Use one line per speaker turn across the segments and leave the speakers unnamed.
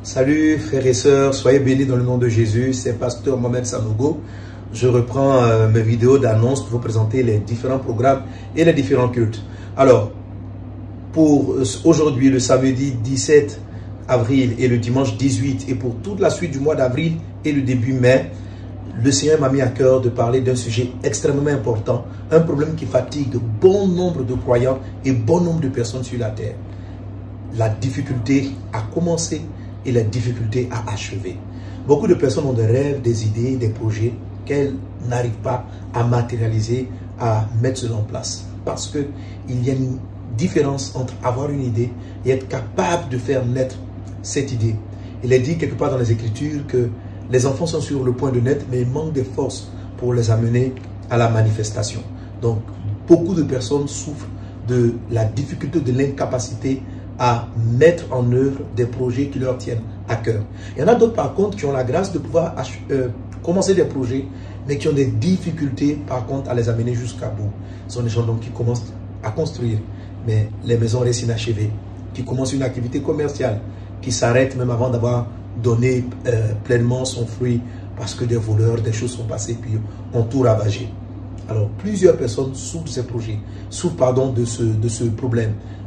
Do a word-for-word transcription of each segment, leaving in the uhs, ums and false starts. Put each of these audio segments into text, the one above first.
Salut frères et sœurs, soyez bénis dans le nom de Jésus. C'est Pasteur Mohamed Sanogo. Je reprends euh, mes vidéos d'annonce pour vous présenter les différents programmes et les différents cultes. Alors, pour euh, aujourd'hui, le samedi dix-sept avril et le dimanche dix-huit, et pour toute la suite du mois d'avril et le début mai, le Seigneur m'a mis à cœur de parler d'un sujet extrêmement important, un problème qui fatigue de bon nombre de croyants et bon nombre de personnes sur la terre. La difficulté à commencer et la difficulté à achever. Beaucoup de personnes ont des rêves, des idées, des projets qu'elles n'arrivent pas à matérialiser, à mettre cela en place. Parce qu'il y a une différence entre avoir une idée et être capable de faire naître cette idée. Il est dit quelque part dans les Écritures que les enfants sont sur le point de naître, mais il manque de force pour les amener à la manifestation. Donc, beaucoup de personnes souffrent de la difficulté, de l'incapacité à mettre en œuvre des projets qui leur tiennent à cœur. Il y en a d'autres par contre qui ont la grâce de pouvoir euh, commencer des projets, mais qui ont des difficultés par contre à les amener jusqu'à bout. Ce sont des gens donc qui commencent à construire, mais les maisons restent inachevées, qui commencent une activité commerciale, qui s'arrête même avant d'avoir donné euh, pleinement son fruit, parce que des voleurs, des choses sont passées, puis ont tout ravagé. Alors plusieurs personnes souffrent de ces projets, souffrent pardon de ce, de ce problème.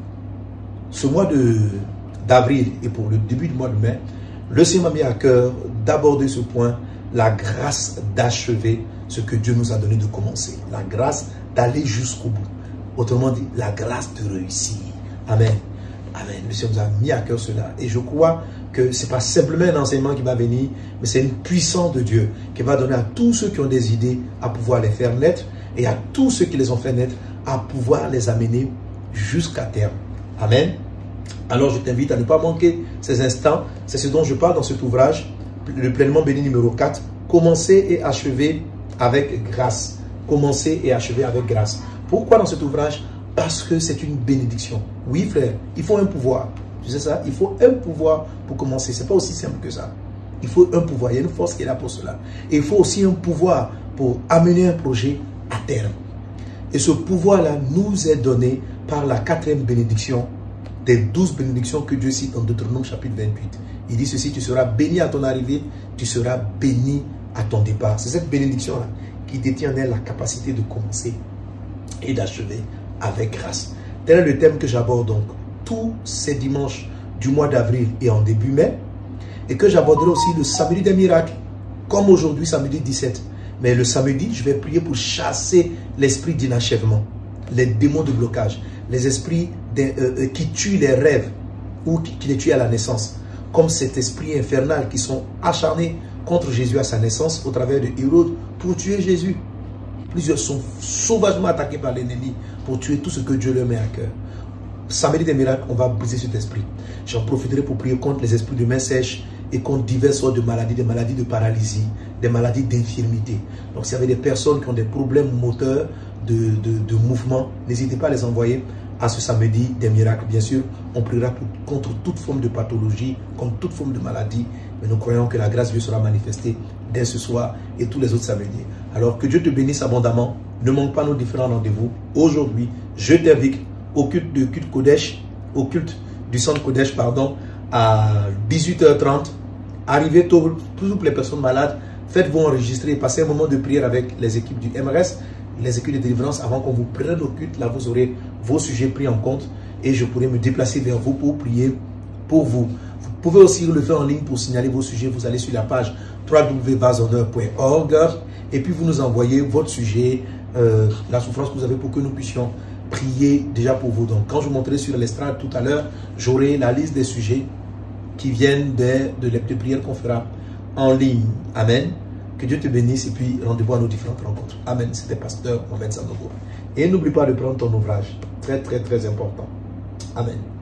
Ce mois d'avril et pour le début du mois de mai, le Seigneur m'a mis à cœur d'aborder ce point, la grâce d'achever ce que Dieu nous a donné de commencer. La grâce d'aller jusqu'au bout. Autrement dit, la grâce de réussir. Amen. Amen. Le Seigneur nous a mis à cœur cela. Et je crois que ce n'est pas simplement un enseignement qui va venir, mais c'est une puissance de Dieu qui va donner à tous ceux qui ont des idées à pouvoir les faire naître et à tous ceux qui les ont fait naître à pouvoir les amener jusqu'à terme. Amen. Alors je t'invite à ne pas manquer ces instants. C'est ce dont je parle dans cet ouvrage, le pleinement béni numéro quatre. Commencer et achever avec grâce. Commencer et achever avec grâce. Pourquoi dans cet ouvrage? Parce que c'est une bénédiction. Oui frère, il faut un pouvoir. Tu sais ça? Il faut un pouvoir pour commencer. Ce n'est pas aussi simple que ça. Il faut un pouvoir. Il y a une force qui est là pour cela. Et il faut aussi un pouvoir pour amener un projet à terme. Et ce pouvoir-là nous est donné par la quatrième bénédiction des douze bénédictions que Dieu cite dans Deutéronome chapitre vingt-huit. Il dit ceci: tu seras béni à ton arrivée, tu seras béni à ton départ. C'est cette bénédiction-là qui détient en elle la capacité de commencer et d'achever avec grâce. Tel est le thème que j'aborde donc tous ces dimanches du mois d'avril et en début mai, et que j'aborderai aussi le samedi des miracles, comme aujourd'hui samedi dix-sept. Mais le samedi, je vais prier pour chasser l'esprit d'inachèvement, les démons de blocage, les esprits de, euh, qui tuent les rêves ou qui, qui les tuent à la naissance, comme cet esprit infernal qui sont acharnés contre Jésus à sa naissance au travers de Hérode pour tuer Jésus. Plusieurs sont sauvagement attaqués par l'ennemi pour tuer tout ce que Dieu leur met à cœur. Samedi des miracles, on va briser cet esprit. J'en profiterai pour prier contre les esprits de main sèche et contre diverses sortes de maladies, des maladies de paralysie, des maladies d'infirmité. Donc s'il y avait des personnes qui ont des problèmes moteurs de, de, de mouvement, n'hésitez pas à les envoyer à ce samedi des miracles. Bien sûr, on priera pour, contre toute forme de pathologie, contre toute forme de maladie, mais nous croyons que la grâce de Dieu sera manifestée dès ce soir et tous les autres samedis. Alors que Dieu te bénisse abondamment. Ne manque pas nos différents rendez-vous. Aujourd'hui, je t'invite au culte de culte Kodesh, au culte du centre Kodesh, pardon, à dix-huit heures trente. Arrivez tôt, toujours pour les personnes malades, faites-vous enregistrer et passez un moment de prière avec les équipes du M R S, les équipes de délivrance, avant qu'on vous prenne au culte. Là, vous aurez vos sujets pris en compte et je pourrai me déplacer vers vous pour prier pour vous. Vous pouvez aussi le faire en ligne pour signaler vos sujets. Vous allez sur la page w w w point vazhonneur point org et puis vous nous envoyez votre sujet, euh, la souffrance que vous avez pour que nous puissions prier déjà pour vous. Donc, quand je vous montrerai sur l'estrade tout à l'heure, j'aurai la liste des sujets qui viennent de, de, de prières qu'on fera en ligne. Amen. Que Dieu te bénisse et puis rendez-vous à nos différentes rencontres. Amen. C'était Pasteur Mohamed Sanogo. Et n'oublie pas de prendre ton ouvrage. Très, très, très important. Amen.